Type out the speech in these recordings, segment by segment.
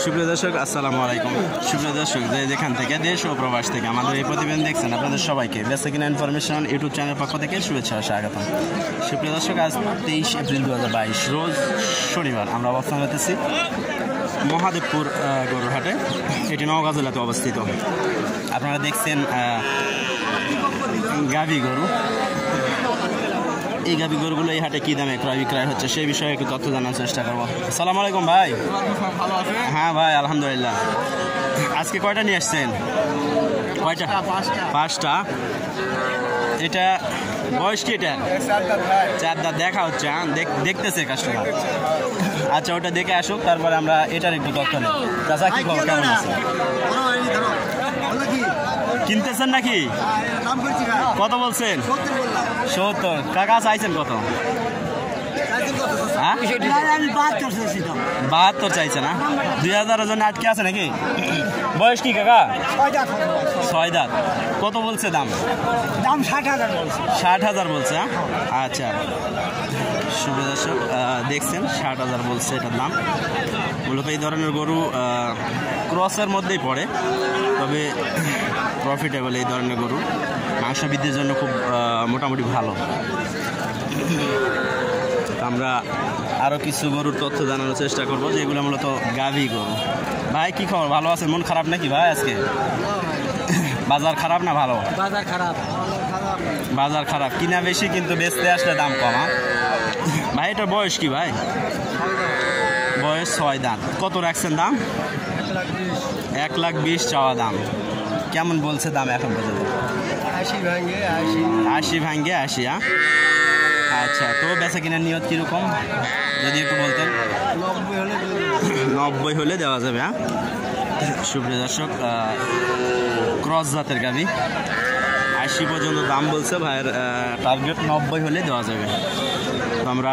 সুপ্রিয় দর্শক আসসালামু আলাইকুম। সুপ্রিয় দর্শক যেখান থেকে দেশ ও প্রবাস থেকে আমাদের এই প্রতিবেদন দেখছেন আপনাদের সবাইকে বেচা কিনা ইনফরমেশন ইউটিউব চ্যানেলের পক্ষ থেকে শুভেচ্ছা ও স্বাগতম। সুপ্রিয় দর্শক আজ 23 এপ্রিল 2022 রোজ শনিবার আমরা অবস্থান করতেছি মহাদেবপুর গরুর হাটে। এটি নওগাঁ জেলাতে অবস্থিত। আপনারা দেখছেন গাভি গরু। এই গাভি গরুগুলো এই হাটে কী দামে ক্রয় বিক্রয় হচ্ছে সেই বিষয়ে একটু তথ্য জানার চেষ্টা করবো। আসসালামু আলাইকুম ভাই। ভালো আছেন? হ্যাঁ ভাই আলহামদুলিল্লাহ। আজকে কয়টা নিয়ে আসছেন? কয়টা? পাঁচটা। এটা বয়স কি? এটা চার দাঁত। দেখা হচ্ছে, দেখতেছে কাস্টমার। আচ্ছা ওটা দেখে আসুক, তারপরে আমরা এটার একটু তথ্য নেই। চাচা কি খবর, কেমন আছে? কিনতেছেন নাকি? কত বলছেন? 70। কাকা চাইছেন কত? 72 চাইছে না? 2000-এর জন্য আটকে আছে নাকি? বয়স কি কাকা? 6 দাঁত। কত বলছে দাম? 60,000 বলছে। আচ্ছা শুভ দর্শক দেখছেন 60,000 বলছে এটার দাম। মূলত এই ধরনের গরু ক্রসের মধ্যেই পড়ে, তবে প্রফিটেবল এই ধরনের গরু। মাংস বৃদ্ধির জন্য খুব মোটামুটি ভালো। আমরা আরও কিছু গরুর তথ্য জানানোর চেষ্টা করবো, যেগুলো মূলত গাভি গরু। ভাই কি খবর, ভালো আছেন? মন খারাপ নাকি ভাই আজকে? বাজার খারাপ না ভালো? বাজার খারাপ। কিনা বেশি কিন্তু বেচতে আসলে দাম কম। ভাই এটার বয়স কি ভাই? বয়স 6 দাঁত। কত রাখছেন দাম? 1,20,000 চাওয়া দাম। কেমন বলছে দাম এখন পর্যন্ত? 80 ভাঙ্গে 80। আচ্ছা তো বেচা কিনার নিয়ত কীরকম যদি একটু বলতেন? 90 হলে দেওয়া যাবে। সুপ্রিয় দর্শক ক্রস জাতের গাভি 80 পর্যন্ত দাম বলছে ভাইয়ের। টার্গেট 90 হলে দেওয়া যাবে। তো আমরা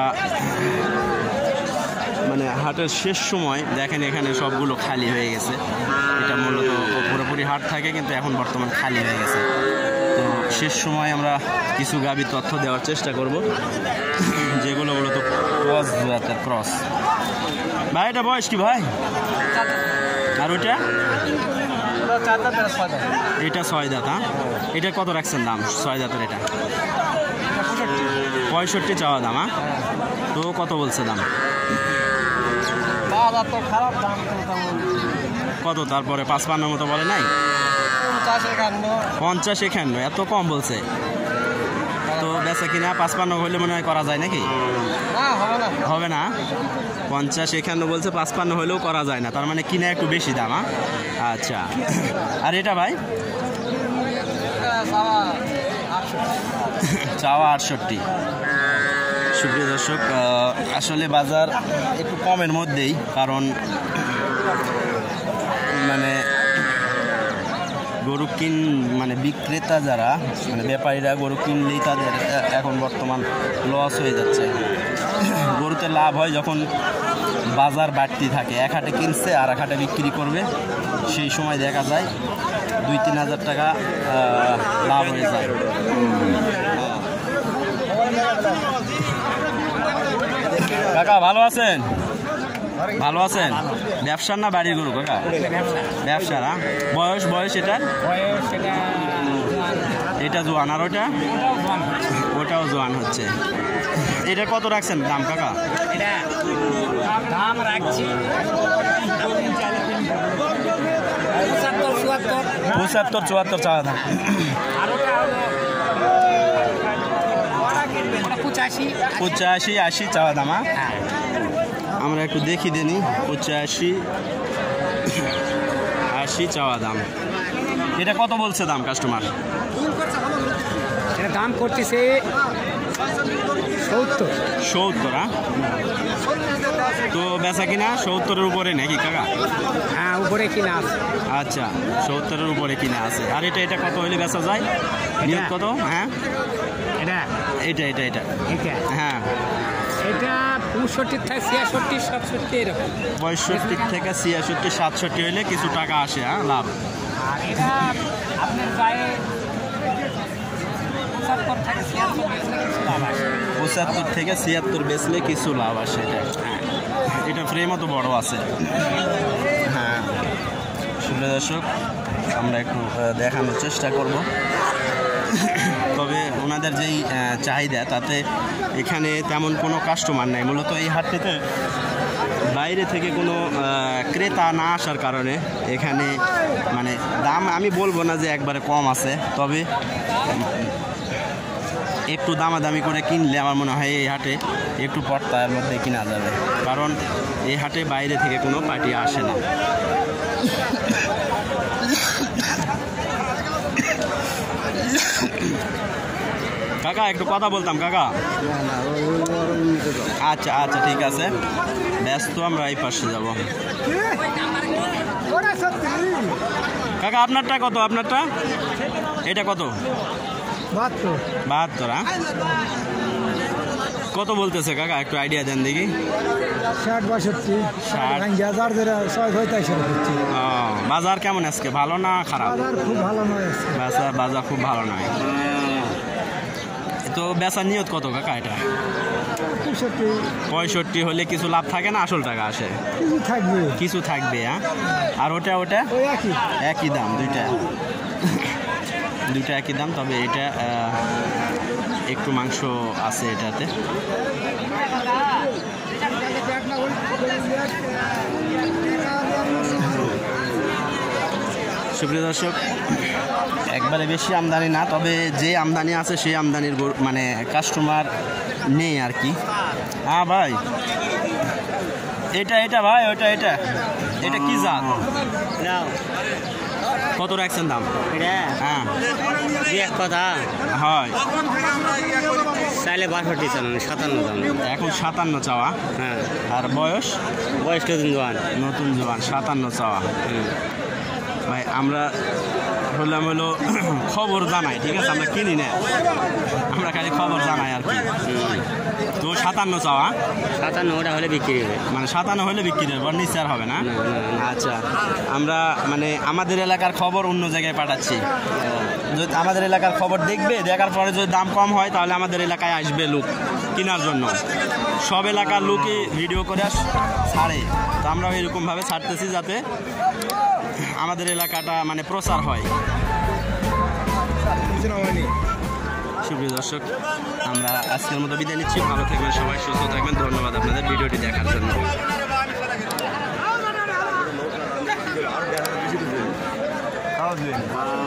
মানে হাটের শেষ সময় দেখেন এখানে সবগুলো খালি হয়ে গেছে। এটা মূলত পুরোপুরি হাট থাকে, কিন্তু এখন বর্তমান খালি হয়ে গেছে। তো শেষ সময় আমরা কিছু গাভীর তথ্য দেওয়ার চেষ্টা করব, যেগুলো মূলত ক্রস জাতের। ক্রস ভাই এটা বয়স কি ভাই? আর ওইটা? এটা 6 দাঁত। এটা কত রাখছেন দাম 6 দাঁতের? এটা 65 চাওয়া দাম। তো কত বলছে দাম? কত তারপরে 55 মতো বলে নাই? 50-51। এত কম বলছে। তো বেচা কিনা 55 হলে মনে হয় করা যায় নাকি? হবে না। 50-51 বলছে, 55 হলেও করা যায় না। তার মানে কিনা একটু বেশি দাম। আচ্ছা আর এটা ভাই? চাওয়া 68। সুপ্রিয় দর্শক আসলে বাজার একটু কমের মধ্যেই, কারণ মানে গরু মানে বিক্রেতা যারা মানে ব্যাপারীরা গরু কিনলেই তাদের এখন বর্তমান লস হয়ে যাচ্ছে। গরুতে লাভ হয় যখন বাজার বাড়তি থাকে। এক হাটে কিনছে আর এক হাটে বিক্রি করবে, সেই সময় দেখা যায় 2-3 হাজার টাকা লাভ হয়ে যায়। কাকা ভালো আছেন? ভালো আছেন? ব্যবসার না বাড়ির গরু কাকা? ব্যবসার। বয়স এটার? এটা জোয়ান। আর ওটা? ওটাও জোয়ান হচ্ছে। এটা কত রাখছেন দাম কাকা? দাম রাখছি 75-74 চাওয়া দাম। 85-80 চাওয়া দাম। আমরা একটু দেখি দেনি। 85-80 চাওয়া দাম। এটা কত বলছে দাম কাস্টমার? এটা দাম করতেছে 70। তো বেচা কিনা 70-এর উপরে নাকি কাকা? হ্যাঁ উপরে কিনা আছে। আচ্ছা 70-এর উপরে কিনা আছে। আর এটা কত হলে বেচা যায়? নিয়ত কত? হ্যাঁ এটা হ্যাঁ এটা 65 থেকে 66 67 এরকম। 65 থেকে 66 67 হলে কিছু টাকা আসে লাভ। আর এটা আপনার গায়ে 75 থেকে 76 বেচলে কিছু লাভ আসে। এটা ফ্রেমও তো বড় আছে। হ্যাঁ সুপ্রিয় দর্শক আমরা একটু দেখানোর চেষ্টা করব। তবে ওনাদের যেই চাহিদা তাতে এখানে তেমন কোনো কাস্টমার নাই। মূলত এই হাটটিতে বাইরে থেকে কোনো ক্রেতা না আসার কারণে এখানে মানে দাম আমি বলবো না যে একবারে কম আছে, তবে একটু দামাদামি করে কিনলে আমার মনে হয় এই হাটে একটু পর্তার মধ্যে কিনা যাবে, কারণ এই হাটে বাইরে থেকে কোনো পার্টি আসে না। কাকা একটু কথা বলতাম কাকা। আচ্ছা আচ্ছা ঠিক আছে, ব্যস্ত আমরা এই পাশে যাব। কাকা আপনারটা কত? আপনারটা এটা কত? 72। হ্যাঁ কত বলতেছে কাকা একটু আইডিয়া দেন দেখি। 60-62। বাজার কেমন আজকে, ভালো না খারাপ? খুব ভালো নয়, বাজার খুব ভালো নয়। তো বেচার নিয়ত কত কাকা এটা? 65 হলে কিছু লাভ থাকে না, আসল টাকা আসে? কিছু থাকবে। হ্যাঁ আর ওটা একই দাম, দুইটা একই দাম, তবে এটা একটু মাংস আছে এটাতে। সুপ্রিয় দর্শক একবারে বেশি আমদানি না, তবে যে আমদানি আছে সেই আমদানির মানে কাস্টমার নেই আর কি। হ্যাঁ ভাই এটা ভাই এটা কি জাত? কত রাখছেন দাম? হ্যাঁ কথা হয় চাইলে 62 চান, 57 দাম। এখন 57 চাওয়া। হ্যাঁ আর বয়স নতুন জোয়ান 57 চাওয়া। ভাই আমরা হলাম হলো খবর জানাই, ঠিক আছে, আমরা কিনি না, আমরা খালি খবর জানাই আর কি। তো 57 চাওয়া, 57 ওটা হলে বিক্রি হবে, মানে 57 হলে বিক্রি হবে, নিচে আর হবে না। আচ্ছা আমরা মানে আমাদের এলাকার খবর অন্য জায়গায় পাঠাচ্ছি, যদি আমাদের এলাকার খবর দেখবে, দেখার পরে যদি দাম কম হয় তাহলে আমাদের এলাকায় আসবে লোক কেনার জন্য। সব এলাকার লোকই ভিডিও করে ছাড়ে, তো আমরা এরকমভাবে ছাড়তেছি যাতে আমাদের এলাকাটা মানে প্রচার হয়। সুপ্রিয় দর্শক আমরা আজকের মতো বিদায় নিচ্ছি, ভালো থাকবেন সবাই, সুস্থ থাকবেন, ধন্যবাদ আপনাদের ভিডিওটি দেখার জন্য।